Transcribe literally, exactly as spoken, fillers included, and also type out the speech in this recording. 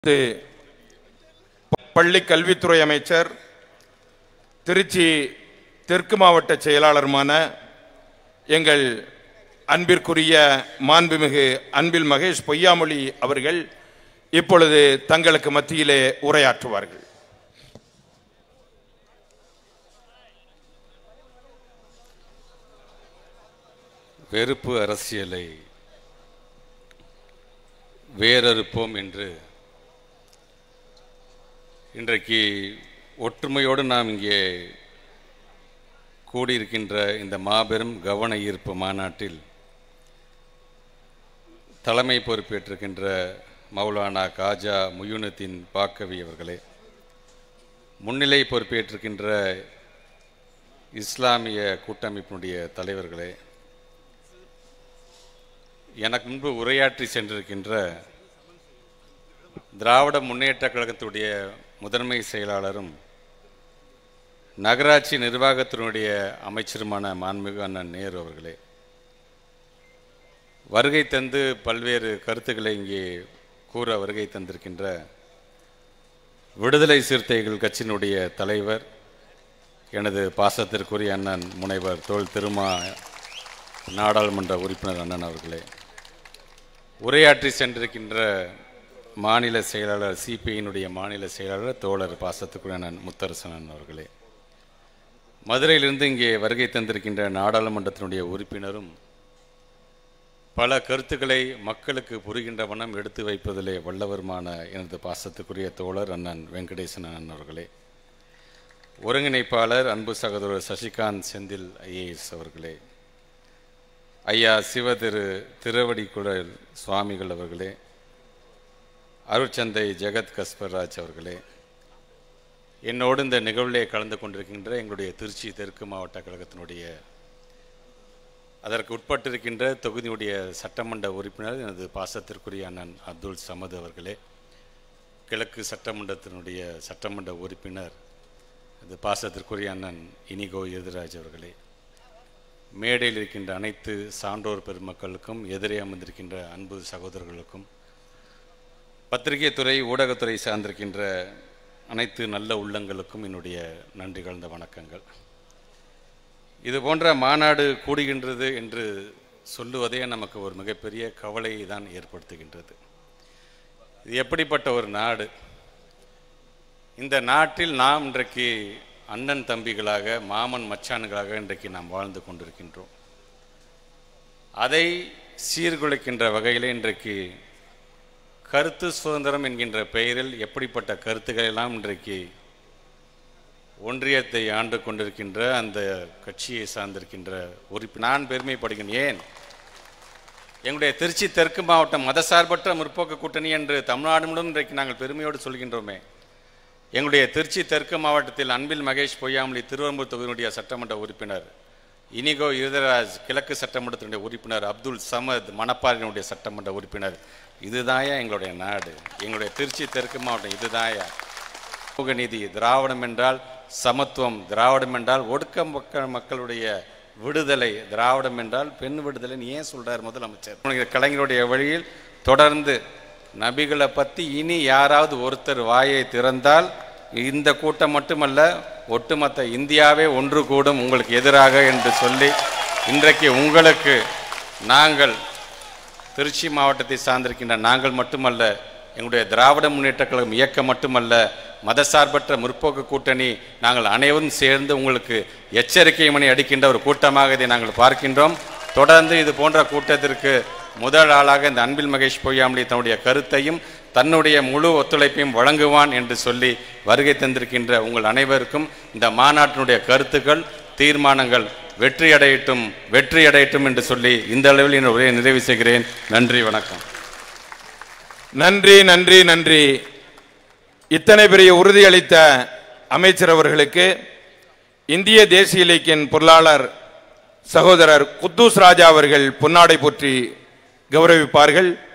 பள்ளி கல்வித்துறை அமைச்சர் திருச்சி தெற்கு மாவட்ட செயலாளருமான எங்கள் அன்பிற்குரிய மாண்புமிகு அன்பில் மகேஷ் பொய்யாமொழி அவர்கள் இப்பொழுது தங்களுக்கு மத்தியிலே உரையாற்றுவார்கள். வெறுப்பு அரசியலை வேறறுப்போம் என்று இன்றைக்கு ஒற்றுமையோடு நாம் இங்கே கூடியிருக்கின்ற இந்த மாபெரும் கவன ஈர்ப்பு மாநாட்டில் தலைமை பொறுப்பேற்றிருக்கின்ற மௌலானா காஜா முயூனுத்தீன் பாக்கவி அவர்களே, முன்னிலை பொறுப்பேற்றிருக்கின்ற இஸ்லாமிய கூட்டமைப்பினுடைய தலைவர்களே, எனக்கு முன்பு உரையாற்றி சென்றிருக்கின்ற திராவிட முன்னேற்ற கழகத்துடைய முதன்மை செயலாளரும் நகராட்சி நிர்வாகத்தினுடைய அமைச்சருமான மாண்புமிகு அண்ணன் நேரு அவர்களே, வருகை தந்து பல்வேறு கருத்துக்களை இங்கே கூற வருகை தந்திருக்கின்ற விடுதலை சிறுத்தைகள் கட்சியினுடைய தலைவர் எனது பாசத்திற்குரிய அண்ணன் முனைவர் தோல் திருமா நாடாளுமன்ற உறுப்பினர் அண்ணன் அவர்களே, உரையாற்றி சென்றிருக்கின்ற மாநில செயலாளர் சிபிஐயினுடைய மாநில செயலாளர் தோழர் பாசத்துக்குரிய அண்ணன் முத்தரசன் அவர்களே, மதுரையிலிருந்து இங்கே வருகை தந்திருக்கின்ற நாடாளுமன்றத்தினுடைய உறுப்பினரும் பல கருத்துக்களை மக்களுக்கு புரிகின்ற வண்ணம் எடுத்து வைப்பதிலே வல்லவருமான எனது பாசத்துக்குரிய தோழர் அண்ணன் வெங்கடேசன் அண்ணன் அவர்களே, ஒருங்கிணைப்பாளர் அன்பு சகோதரர் சசிகாந்த் செந்தில் ஐஏஎஸ் அவர்களே, ஐயா சிவ திரு திருவடிக்குழல் சுவாமிகள் அவர்களே, அருட்சந்தை ஜெகத் கஸ்பர்ராஜ் அவர்களே, என்னோடு இந்த நிகழ்விலே கலந்து கொண்டிருக்கின்ற எங்களுடைய திருச்சி தெற்கு மாவட்ட கழகத்தினுடைய அதற்கு உட்பட்டிருக்கின்ற தொகுதியுடைய சட்டமன்ற உறுப்பினர் எனது பாசத்திற்குரிய அண்ணன் அப்துல் சமது அவர்களே, கிழக்கு சட்டமன்றத்தினுடைய சட்டமன்ற உறுப்பினர் அது பாசத்திற்குரிய அண்ணன் இனிகோ எதிராஜ் அவர்களே, மேடையில் இருக்கின்ற அனைத்து சான்றோர் பெருமக்களுக்கும், எதிரே அமர்ந்திருக்கின்ற அன்பு சகோதரர்களுக்கும், பத்திரிகை துறை ஊடகத்துறை சார்ந்திருக்கின்ற அனைத்து நல்ல உள்ளங்களுக்கும் என்னுடைய நன்றி கலந்த வணக்கங்கள். இது போன்ற மாநாடு கூடுகின்றது என்று சொல்லுவதே நமக்கு ஒரு மிகப்பெரிய கவலையை தான் ஏற்படுத்துகின்றது. இது எப்படிப்பட்ட ஒரு நாடு? இந்த நாட்டில் நாம் இன்றைக்கு அண்ணன் தம்பிகளாக, மாமன் மச்சான்களாக இன்றைக்கு நாம் வாழ்ந்து கொண்டிருக்கின்றோம். அதை சீர்குலைக்கின்ற வகையில் இன்றைக்கு கருத்து சுதந்திரம் என்கின்ற பெயரில் எப்படிப்பட்ட கருத்துக்கள் எல்லாம் இன்றைக்கு ஒன்றியத்தை ஆண்டு கொண்டிருக்கின்ற அந்த கட்சியை சார்ந்திருக்கின்ற உறுப்பு நான் பெருமைப்படுகிறேன். ஏன் எங்களுடைய திருச்சி தெற்கு மாவட்டம் மதசார்பற்ற முற்போக்கு கூட்டணி என்று தமிழ்நாடு முழுவதும் இன்றைக்கு நாங்கள் பெருமையோடு சொல்கின்றோமே. எங்களுடைய திருச்சி தெற்கு மாவட்டத்தில் அன்பில் மகேஷ் பொய்யாமொழி திருவெரும்பூர் தொகுதியினுடைய சட்டமன்ற உறுப்பினர், இனிகோ இருதராஜ் கிழக்கு சட்டமன்றத்தினுடைய உறுப்பினர், அப்துல் சமத் மணப்பாறையினுடைய சட்டமன்ற உறுப்பினர். இதுதாயா எங்களுடைய நாடு, எங்களுடைய திருச்சி தெற்கு மாவட்டம். இதுதாயா சமூக நீதி. திராவிடம் என்றால் சமத்துவம், திராவிடம் என்றால் ஒடுக்க மக்கள் மக்களுடைய விடுதலை, திராவிடம் என்றால் பெண் விடுதலைன்னு ஏன் சொல்றார் முதலமைச்சர்? கலைஞருடைய வழியில் தொடர்ந்து நபிகளை பற்றி இனி யாராவது ஒருத்தர் வாயை திறந்தால் இந்த கூட்டம் மட்டுமல்ல, ஒட்டுமொத்த இந்தியாவே ஒன்று கூடும் உங்களுக்கு எதிராக என்று சொல்லி இன்றைக்கு உங்களுக்கு நாங்கள் திருச்சி மாவட்டத்தை சார்ந்திருக்கின்ற நாங்கள் மட்டுமல்ல, எங்களுடைய திராவிட முன்னேற்ற கழகம் இயக்கம் மட்டுமல்ல, மதசார்பற்ற முற்போக்கு கூட்டணி நாங்கள் அனைவரும் சேர்ந்து உங்களுக்கு எச்சரிக்கை மணி அடிக்கின்ற ஒரு கூட்டமாக இதை நாங்கள் பார்க்கின்றோம். தொடர்ந்து இது போன்ற கூட்டத்திற்கு முதல் ஆளாக இந்த அன்பில் மகேஷ் பொய்யாமொழி தன்னுடைய கருத்தையும் தன்னுடைய முழு ஒத்துழைப்பையும் வழங்குவான் என்று சொல்லி வருகை தந்திருக்கின்ற உங்கள் அனைவருக்கும் இந்த மாநாட்டினுடைய கருத்துக்கள், தீர்மானங்கள் வெற்றியடையட்டும் வெற்றியடையட்டும் என்று சொல்லி இந்த அளவில் என் உரையை நிறைவு செய்கிறேன். நன்றி, வணக்கம். நன்றி நன்றி நன்றி. இத்தனை பெரிய உறுதியளித்த அமைச்சர் அவர்களுக்கு இந்திய தேசிய இலக்கியன் பொருளாளர் சகோதரர் குத்தூஸ் ராஜா அவர்கள் பொன்னாடை போற்றி கௌரவிப்பார்கள்.